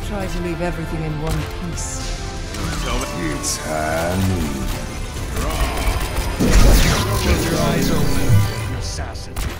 Try to leave everything in one piece. It's honey. Keep your eyes open, assassin.